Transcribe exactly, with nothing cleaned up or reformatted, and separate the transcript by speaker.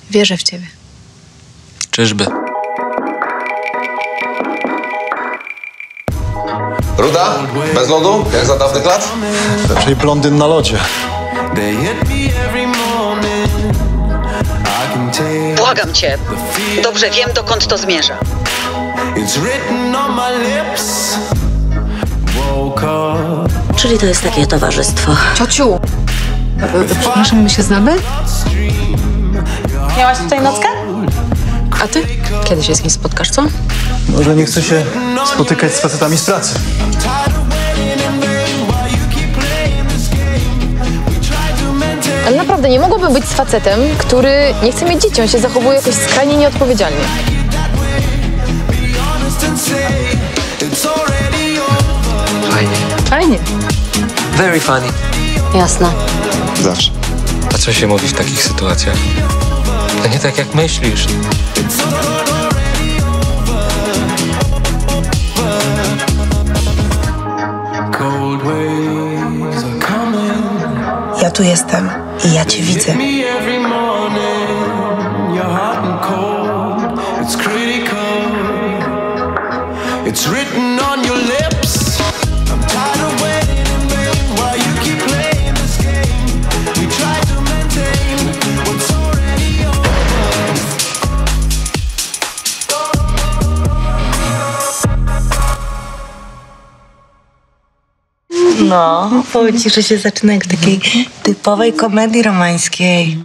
Speaker 1: Wierzę w ciebie.
Speaker 2: Czyżby?
Speaker 3: Ruda? Bez lodu? Jak za dawnych lat?
Speaker 4: Raczej blondyn na lodzie.
Speaker 5: Błagam cię. Dobrze wiem, dokąd to zmierza.
Speaker 6: Czyli to jest takie towarzystwo.
Speaker 1: Ciociu! E, przepraszam, my się znamy?
Speaker 7: Miałaś tutaj nockę?
Speaker 1: A ty? Kiedy się z kim spotkasz, co?
Speaker 4: Może nie chce się spotykać z facetami z pracy.
Speaker 8: Ale naprawdę nie mogłabym być z facetem, który nie chce mieć dzieci. On się zachowuje jakoś skrajnie nieodpowiedzialnie.
Speaker 2: Fajnie.
Speaker 8: Fajnie.
Speaker 2: Very funny.
Speaker 6: Jasne.
Speaker 4: Zawsze.
Speaker 2: A co się mówi w takich sytuacjach? To nie tak, jak myślisz.
Speaker 9: Ja tu jestem i ja cię widzę. No, powiem ci, że się zaczyna jak takiej typowej komedii romańskiej.